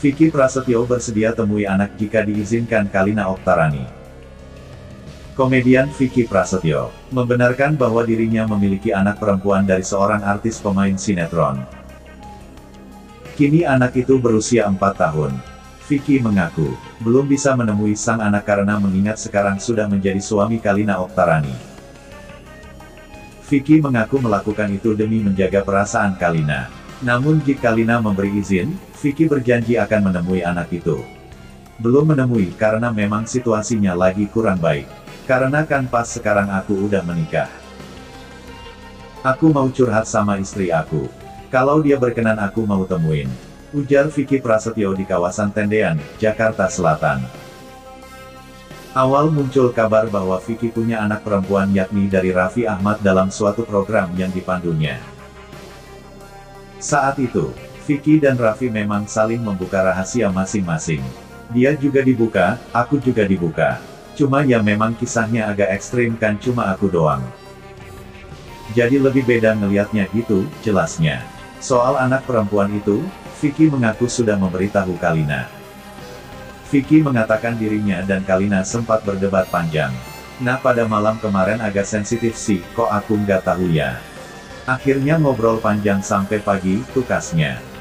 Vicky Prasetyo bersedia temui anak jika diizinkan Kalina Oktarani. Komedian Vicky Prasetyo membenarkan bahwa dirinya memiliki anak perempuan dari seorang artis pemain sinetron. Kini anak itu berusia 4 tahun. Vicky mengaku belum bisa menemui sang anak karena mengingat sekarang sudah menjadi suami Kalina Oktarani. Vicky mengaku melakukan itu demi menjaga perasaan Kalina. Namun jika Kalina memberi izin, Vicky berjanji akan menemui anak itu. Belum menemui karena memang situasinya lagi kurang baik. Karena kan pas sekarang aku udah menikah. Aku mau curhat sama istri aku. Kalau dia berkenan aku mau temuin. Ujar Vicky Prasetyo di kawasan Tendean, Jakarta Selatan. Awal muncul kabar bahwa Vicky punya anak perempuan yakni dari Raffi Ahmad dalam suatu program yang dipandunya. Saat itu, Vicky dan Raffi memang saling membuka rahasia masing-masing. Dia juga dibuka, aku juga dibuka. Cuma ya memang kisahnya agak ekstrim kan cuma aku doang. Jadi lebih beda ngeliatnya gitu, jelasnya. Soal anak perempuan itu, Vicky mengaku sudah memberitahu Kalina. Vicky mengatakan dirinya dan Kalina sempat berdebat panjang. Nah pada malam kemarin agak sensitif sih, kok aku nggak tahu ya. Akhirnya ngobrol panjang sampai pagi, tukasnya.